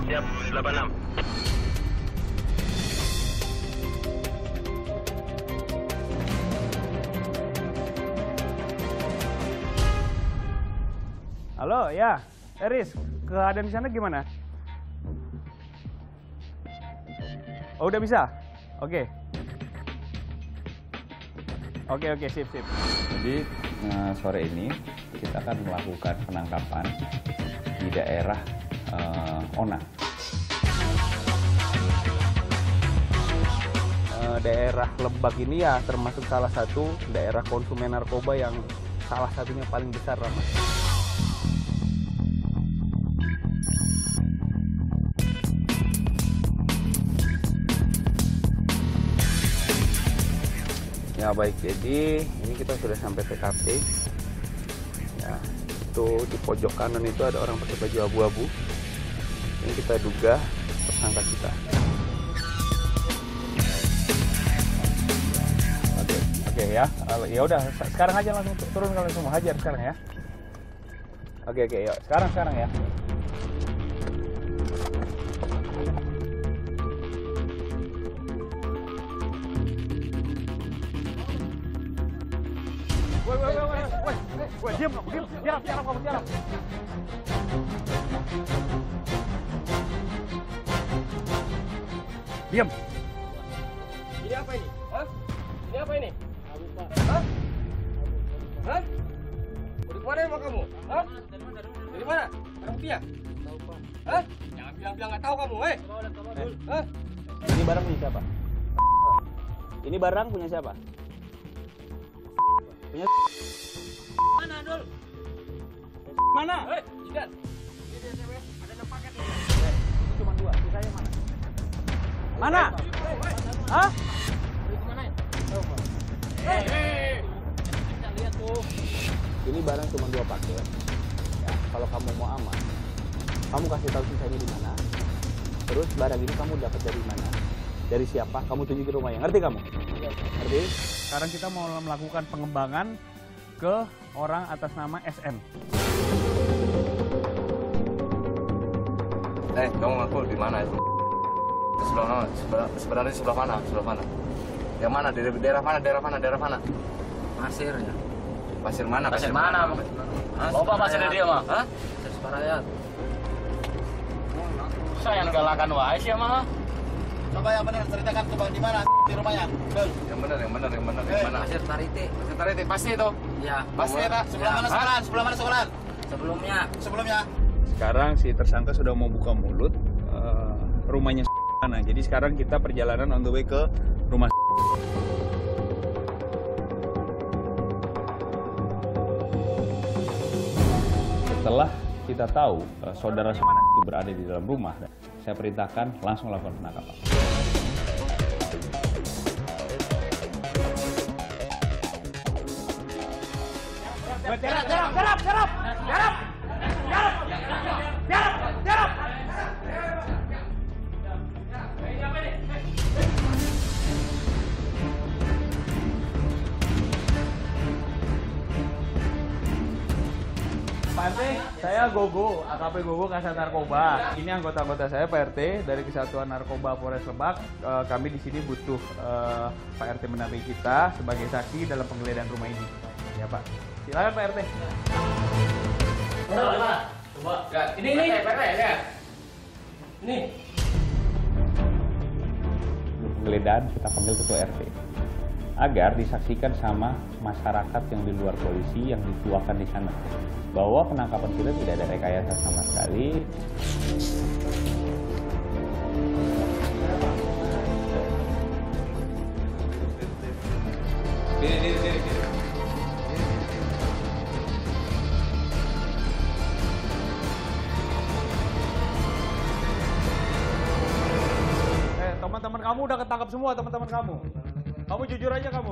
Siap, 86. Halo, ya. Eris, keadaan di sana gimana? Oh, udah bisa? Oke. Oke, sip. Jadi sore ini kita akan melakukan penangkapan di daerah Ona. Daerah Lebak ini ya termasuk salah satu daerah konsumen narkoba yang salah satunya paling besar, Rama. Ya baik, jadi ini kita sudah sampai TKP. Ya, itu di pojok kanan itu ada orang pakai baju abu-abu. Ini kita duga tersangka kita. Oke ya. Ya udah, sekarang aja langsung turun kalian semua, hajar sekarang ya. Oke, yuk. Sekarang ya. Woi, diam kamu, diam. Tiarap kamu, tiarap. Diam. Ini apa ini? Hah? Ini apa ini? Hah? Hah? Dari mana emang kamu? Hah? Dari mana? Ada buktinya? Hah? Jangan bilang nggak tahu kamu, Hah? Ini barang punya siapa? Ini barang punya siapa? Punya Mana, Dul? mana? Jidan. Ini dia, cewek. Ada 6 paket nih. Ini cuma 2, sisanya mana? Mana? Hah? Dari kemana ya? Kita lihat tuh. Ini barang cuma 2 paket. Ya, kalau kamu mau aman, kamu kasih tahu sisanya di mana. Terus barang ini kamu dapat dari mana? Dari siapa? Kamu tunjukin rumahnya. Ngerti kamu? Ngerti? Sekarang kita mau melakukan pengembangan ke orang atas nama SM. Kamu ngaku di mana itu? Sebenarnya sebelah mana? Yang mana? Daerah mana? Pasirnya. Pasir mana? Pasir mana? Loba pasir dia mah. Hah? Pasir Separayat. Saya yang galakan wae sih mah. Coba yang benar ceritakan coba di mana di rumahnya. Bel. Yang benar. Pasir Tarite. Pasir Tarite pasti itu. Iya. Pasti ya, Sebelah mana sekolahan? Sebelah mana sekolahan? Sebelumnya. Sekarang si tersangka sudah mau buka mulut rumahnya sana. Jadi sekarang kita perjalanan on the way ke rumah. Setelah kita tahu saudara itu berada di dalam rumah, saya perintahkan langsung lakukan penangkapan. Pak RT, saya Gogo, AKP Gogo Kasat Narkoba. Ini anggota-anggota saya Pak RT dari Kesatuan Narkoba Polres Lebak. Kami di sini butuh Pak RT mendampingi kita sebagai saksi dalam penggeledahan rumah ini. Ya Pak. Silakan Pak RT. Coba. Ini Pak RT ya. Ini. Penggeledahan kita panggil ketua RT agar disaksikan sama masyarakat yang di luar polisi yang dituakan di sana bahwa penangkapan kita tidak ada rekayasa sama sekali. Teman-teman kamu udah ketangkap semua, teman-teman kamu. Kamu jujur aja kamu.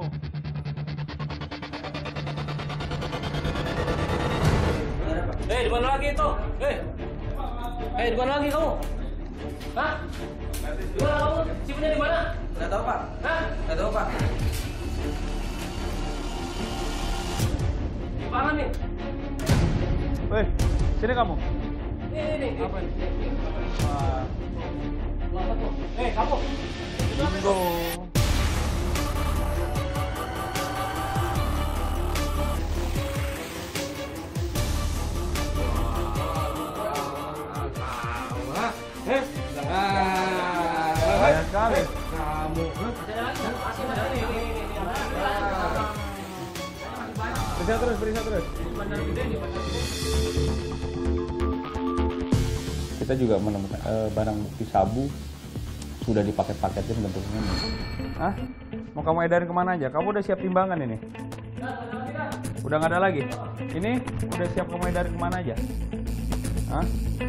Di mana lagi itu? Di mana lagi kamu? Hah? Di mana kamu? Simpennya di mana? Enggak tahu, Pak. Hah? Enggak tahu, Pak. Di mana nih? Sini kamu. Ini. Apa ini? Apa tuh? Kamu. Bingo. Banyak sekali. Kamu. Periksa terus. Kita juga menemukan barang bukti sabu sudah dipaket-paketin bentuknya. Hah? Mau kamu edarin kemana aja? Kamu udah siap timbangan ini? Udah nggak ada lagi? Ini udah siap kamu edarin kemana aja? Hah?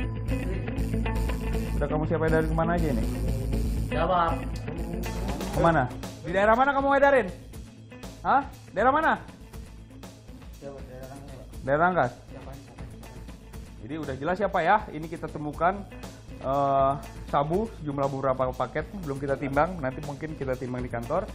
Udah kamu siap edarin kemana aja ini? Jawab. Kemana? Di daerah mana kamu edarin? Hah? Daerah mana? Daerah Rangkas. Jadi udah jelas ya Pak ya, ini kita temukan sabu sejumlah beberapa paket, belum kita timbang, nanti mungkin kita timbang di kantor.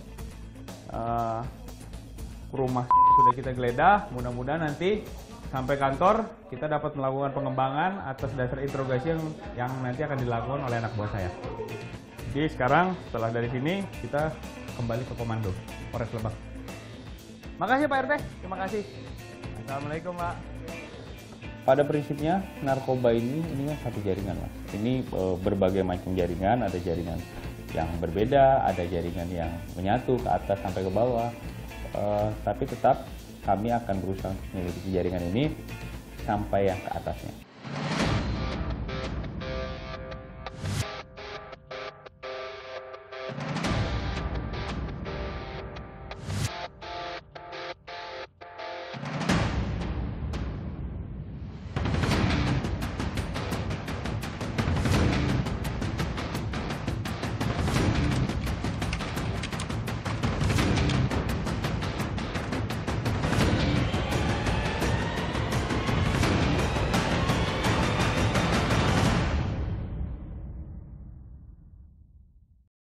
Rumah sudah kita geledah, mudah-mudahan nanti sampai kantor kita dapat melakukan pengembangan atas dasar interogasi yang nanti akan dilakukan oleh anak buah saya. Jadi sekarang setelah dari sini kita kembali ke komando Polres Lebak. Makasih Pak RT, terima kasih. Assalamualaikum Pak. Pada prinsipnya narkoba ini kan satu jaringan Mas. Ini berbagai macam jaringan, ada jaringan yang berbeda, ada jaringan yang menyatu ke atas sampai ke bawah. Tapi tetap kami akan berusaha untuk menyelidiki jaringan ini sampai yang ke atasnya.